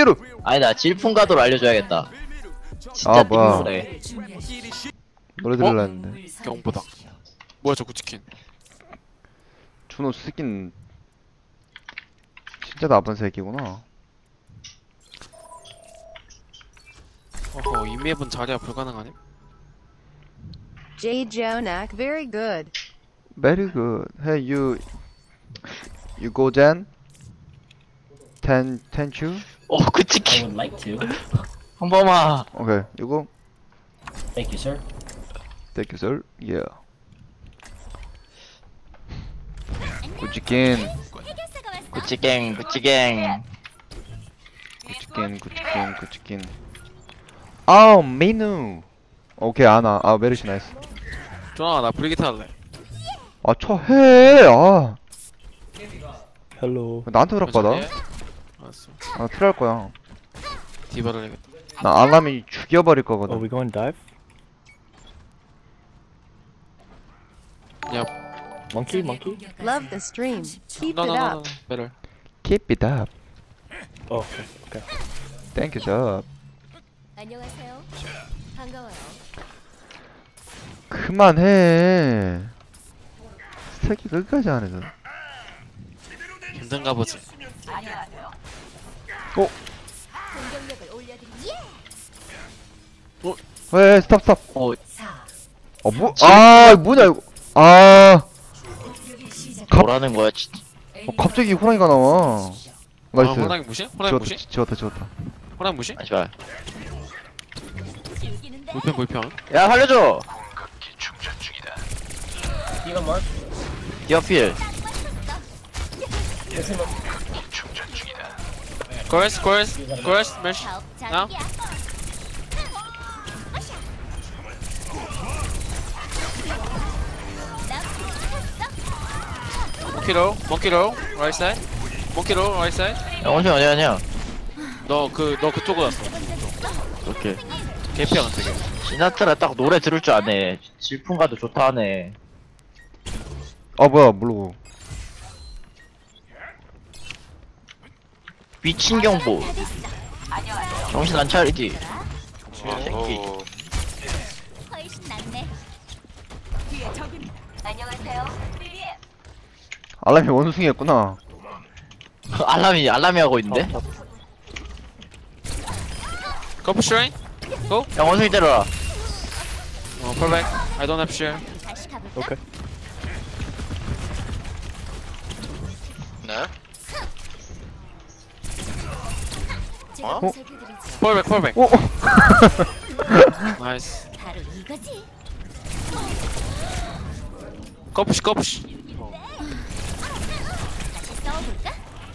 삐루. 아니다, 질풍가도를 알려줘야겠다. 진짜 아, 뭐야. 띵그래. 노래 들으려 했는데. 경보다. 뭐야 저 구치킨. 준호 스킨 진짜 나쁜 새끼구나. 어허 이 맵은 자리야 불가능하네. J. Jonak, very good. Very good. Hey, you go Jen? Ten chu? I 그치키. would like to. 한 번만. Okay, you go. Thank you, sir. Thank you, sir. Yeah. 구치킨, 구치갱, 구치갱. 구치킨. 아우, 메뉴. 오케이, 아나. 아, 메르시 나이스. 좋아 나 브리기트 할래. 아, 해. 아, Hello. 나한테 허락받아. 알았어. 아, 트할 거야. 디바를 해야겠다. 나 알람이 죽여버릴 Are 거거든. we going dive? 야 Monkey? Love the stream. Keep it 나나나나 up. 배를. Keep it up. Oh, okay. Thank you, sir. 안녕하세요. 반가워요. 그만해. 스택이 끝까지 안 해서. 힘든가 보지. 공격력을 올려드리지. 왜, 스탑. 어, 뭐냐, 이거. 아, 뭐라는 거야, 진짜. 갑자기 호랑이가 나와. 아 나이스. 호랑이 무시? 호랑이 무시? 지웠다. 호랑이 무시? 하지 마. 불편. 야, 살려줘! You got Mark? 디어필. Listen up. Chorus, mesh. Now. Monkey roll, right side. Monkey roll, right side. 야, 원숭이 어디 가냐? 너 그쪽으로 왔어. 오케이. 개피야 되게. 시나트라 딱 노래 들을 줄 아네. 질풍가도 좋다 하네. 아, 뭐야, 모르고. 미친 경보. 정신 안 차리지. 새끼. 훨씬 낫네. 안녕하세요. 알람이 원숭이였구나. 알람이 하고 있는데? Go push rain. Go. 야, 원숭이 때려라. Perfect. I don't have share. 다시 가볼까? Okay. 네? 제가 어? 보살펴드리지. Perfect. 오! Nice. 바로 이거지. Go push. 다시 싸워볼까?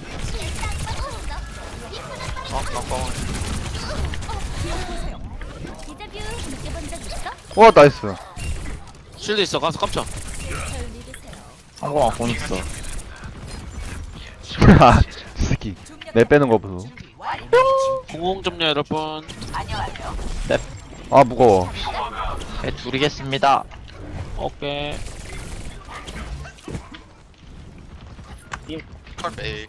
디자뷰 느껴본 적 있어? 와, 나이스. 쉴드 있어. 가서 깜짝. 절 믿으세요. 한국아, 공 있어. 아, 스키. 내 빼는 거 보소. 공공 점요 여러분. 아, 무거워. 네, 둘이겠습니다. 오케이. 컬베이.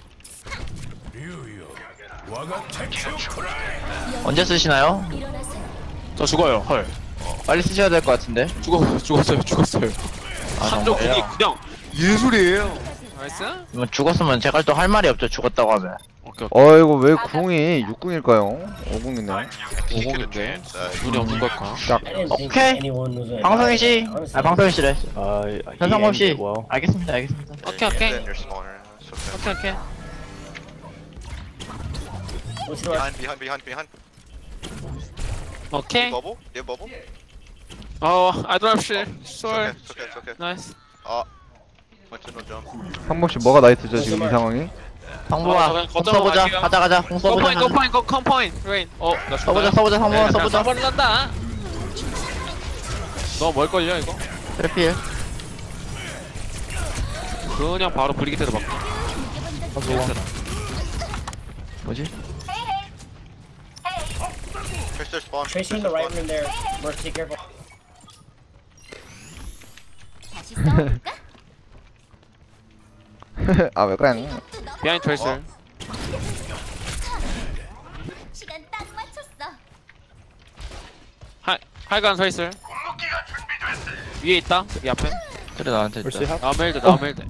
언제 쓰시나요? 일어나세요. 저 죽어요. 헐. 빨리 쓰셔야 될 것 같은데. 죽었어요. 한조 정말요? 공이 그냥 예술이에요. 나이스. 이건 죽었으면 제가 또 할 말이 없죠. 죽었다고 하면. 오케이. 어이구, 왜 궁이 60일까요? 50이네. 50인데 눈이 없는 걸까? I didn't think Okay. anyone was a 방송희 씨. Honestly. 아, 방송희 씨래. He 현상범 씨. aimed it well. 알겠습니다. 오케이. Then you're smaller. It's okay. 오케이. What's the right? Behind. 오케이. Bubble? You have bubble? I don't have shit. Sorry. It's okay. Nice. Went to no jump. 한 번씩 뭐가 나이트죠, 지금 이 상황이? 방부아, 그냥 공 거점으로 써보자. 갈게요. 가자. 공 Go 써보자. point. Rain. 나 죽다. 써보자. 방부아 써보자. 써버린다. 너 뭘 걸려 이거? 트래필. 그냥 바로 브리기테도 막. 뭐지? Tracer spawn. Tracer in the right room there. Mark, be careful. 다시 싸워볼까? 아, 왜 그래? Behind Tracer. 하이간 서있을. 위에 있다. 이 앞에. 그래 나한테 Mercy 있다. half. 나오면 일대 나오면 일대.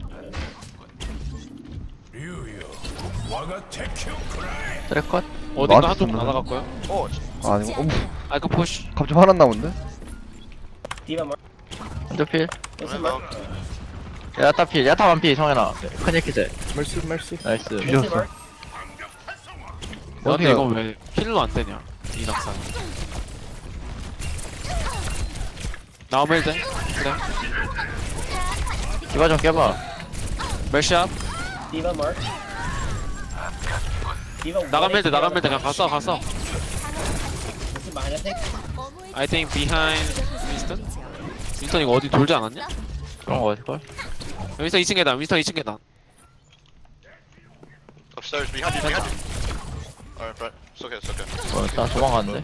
트랙컷. 어딘가 나한테 한쪽 쏘는 날아갔고요. 아니 아이크 푸시. 갑자기 화났나 본데? D.Va mark. 한쪽 필. Winston mark. 야타 필. 야타 완피 성현아. 큰일 기세. Mercy, mercy. 나이스. Winston 뒤졌어. mark. 근데 어디야? 이거 왜 킬로 안 되냐? 이 낙상. 나오면 일대. 그래. 기바 좀 껴봐. 멜샵. D.Va mark. D.Va 나가면 일대 180 나가면 일대. 그냥 on the 갔어 갔어. Winston behind, I think. I think behind 윈스턴? 윈스턴 이거 어디 돌지 않았냐? 그런 거 어딜걸? 윈스턴 2층 계단. 윈스턴 2층 계단. Upstairs, behind you, behind you. Alright, right. It's okay, it's okay. 나 도망갔는데.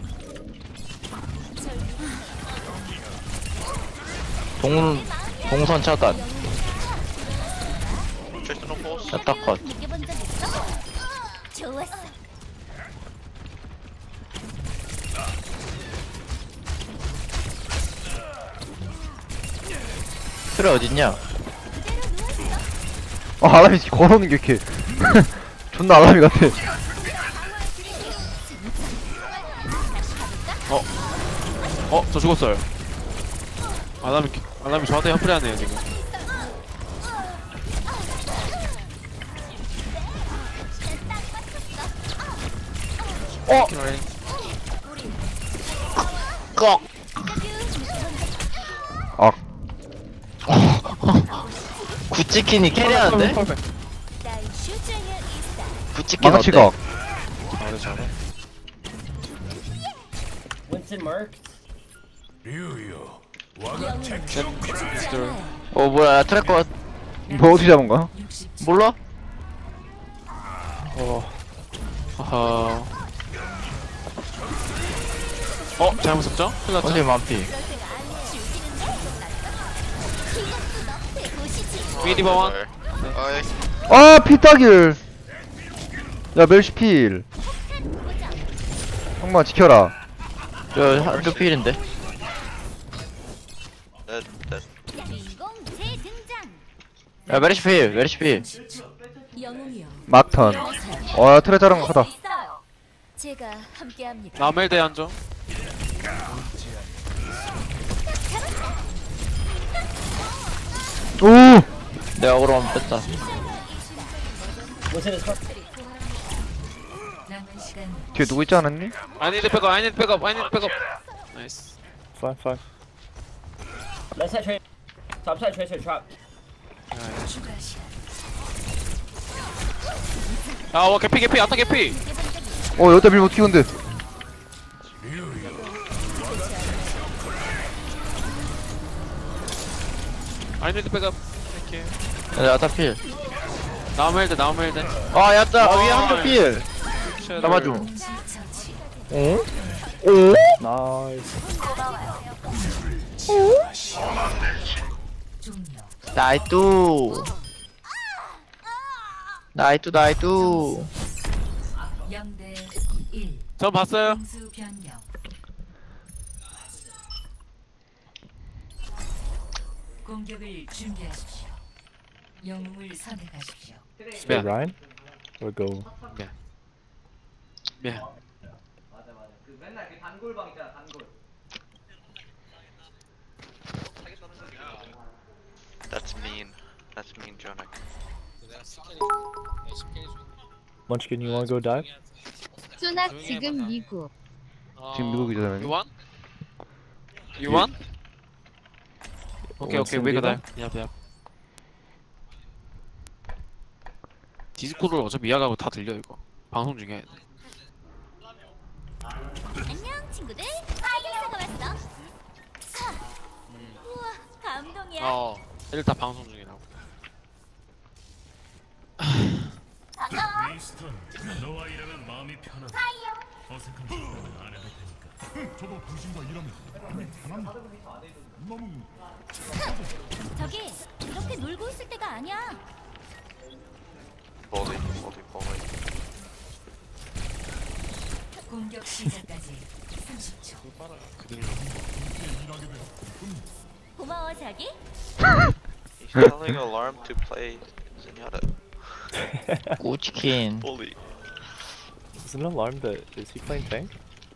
동선 차단. Chase the no pulse. 야타 컷. 느껴본 적 있어? 좋았어. 트레 어딨냐? 알람이 걸어오는 게 이렇게 존나 알람이 같아. 저 죽었어요. 알람이 저한테 협플하네요 지금. 꺽! 아 구찌킨이 캐리하는데? 날 슈즈에 있어. 구찌킨 망치각. 어때? 잘해 잘해. Winston mark. 어 뭐야 트랙컷 뭐 어떻게 잡은 거야? 몰라? 하하. 잘못 썼죠? 큰일 났죠? 원숭이 만피. 위디버 원. Alright. 아 피따길. 야 멜시필. 형만 지켜라. 저 한쪽 필인데. Dead, dead. 주인공 재등장. 야 메리시 필. 메리시 필. 영웅이여. 막턴. 트레 자랑 하다. 있어요. 제가 함께합니다. 라멜대 한정. 오. 내가 그럼 뺐다. Winston is mark. 뒤에 누구 있지 않았니? I need 백업. I need 백업. I need 백업. 나이스. Five, five. Left side tracer. Top side tracer trap. 와 개피 아타 개피. 여기다 밀면 어떻게 건데? I need 백업. 이렇게. 야타 필. 나오면 일대 나오면 일대. 아 야타 위에 한쪽 필. 잡아줘. 어? Nice. 나이뚜. 나이뚜 나이뚜. 전 봤어요. 공격을 준비하십시오. 영웅을 선택하십시오. Go Ryan? Or go? 미안. That's mean. That's mean, Jonik. Munchkin, you wanna go dive? 수납 지금 미국. 지금 미국이잖아요. You want? You want? 오케이 Winston we go Diva? there. 야. 디스코드를 어차피 이해하고 다 들려 이거. 방송 중에. 안녕 친구들. 인사가 왔어. 우와 감동이야. 애들 다 방송 중이라고. 반가워. 너와 일하면 마음이 편하다. 어색한 생각은 안 해도 되니까. 저도 당신과 일하면 마음이 편합니다. 너무 저기 이렇게 놀고 있을 때가 아니야. Bully, bully, bully. 공격 시작까지 30초. 고마워 자기. He's telling Alarm to play Zenyatta. 꼬치킨. Bully. Is an alarm that is he playing tank?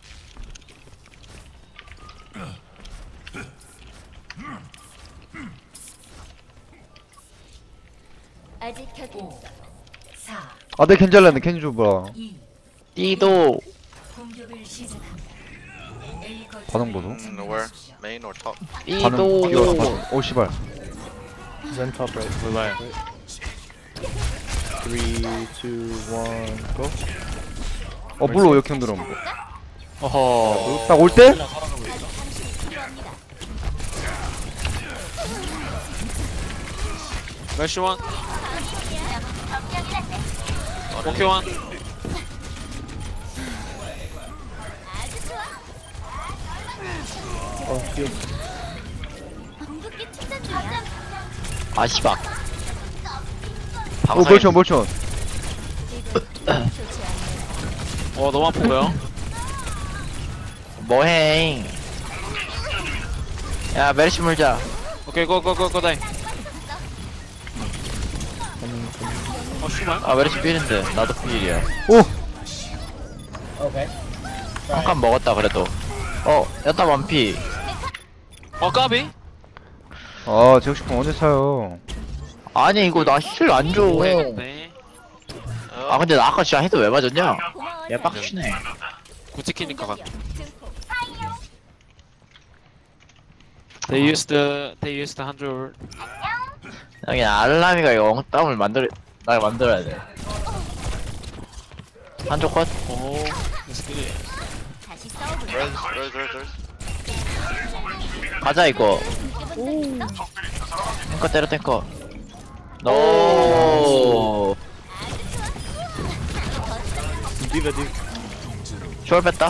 아직 곁에 5, 4, 아, 내 캔잘랐네. 캔 줘봐. 2, 띠도. 공격을 시작합니다. A 거점을 반응 보소. Where? Main or top? 반응 뛰어라. 띠도. 반응. 오, 씨발. Zen top right. We're lying. 3, 2, 1, go. 어, 물로 역행 들어. 어허. 딱 올 때? 멜시 원. 오케이 원. Oh, heal. 궁극기 충전 중이야. 아, 씨발. 오, 멀션, 멀션. 너무 아프고요. 뭐해. 야, 메르시 물자. 오케이 고고고고 다이. 슈발. 아, 메르시 필인데. 나도 필이야. 오! Okay. 한 칸 먹었다, 그래도. 야타 완피. 까비. 아, 제육식품 언제 차요? 아니, 이거 나 힐 안 줘. 네. 아, 근데 나 아까 진짜 헤드 왜 맞았냐? 고마워 얘 빡치네. 구치키니까 가. 증폭. They used the 100. 여기 알라미가 영땀을 나 만들어야 돼. 한쪽 컷. 오. 스킬이. 다시 싸워볼까? Res. 가자, 이거. 탱커 때려, 탱커. 노. D.Va, D.Va. 쇼얼 뺐다.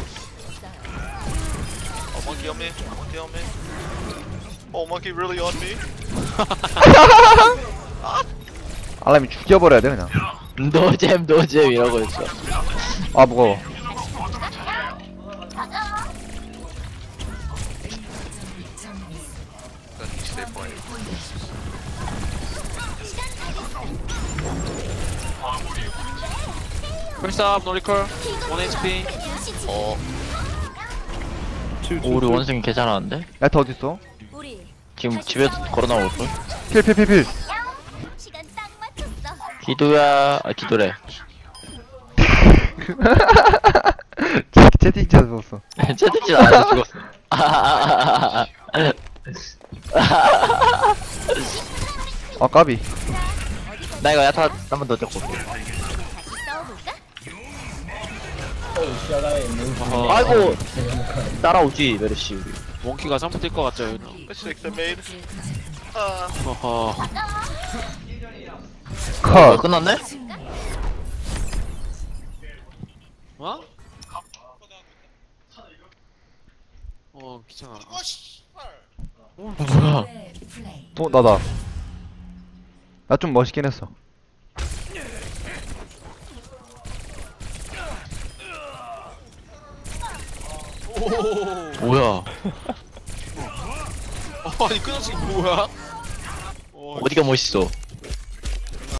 Oh, monkey on me. Monkey on me. Oh, monkey really on me. 알람이 죽여버려야 돼, 그냥. 노잼 이러고 있어. 아, 무거워. Then he stay playing. 풀스탑 노리컬 1 HP. Oh, Two, 오, 우리 원숭이 개 잘하는데? 야타 어딨어? 우리 지금 집에 걸어나오고 있어. 필. 시간 딱 맞췄어. 기도야. 아, 기도래. 채팅창 썼어. 채팅질 안 해서 죽었어. 아, 까비. 나 이거 야타 한 번 더 잡고. 다시 싸워볼까? 아이고. 따라오지, 메르시. 우리. 몽키가 점프 뛸 것 같죠, 여기는. mistakes I made. 어허. 컷. 끝났네? 어? 귀찮아. 뭐야? 플레이. 나다. 나 좀 멋있긴 했어. 뭐야? 아니 끊어지기 뭐야? 어디가 멋있어?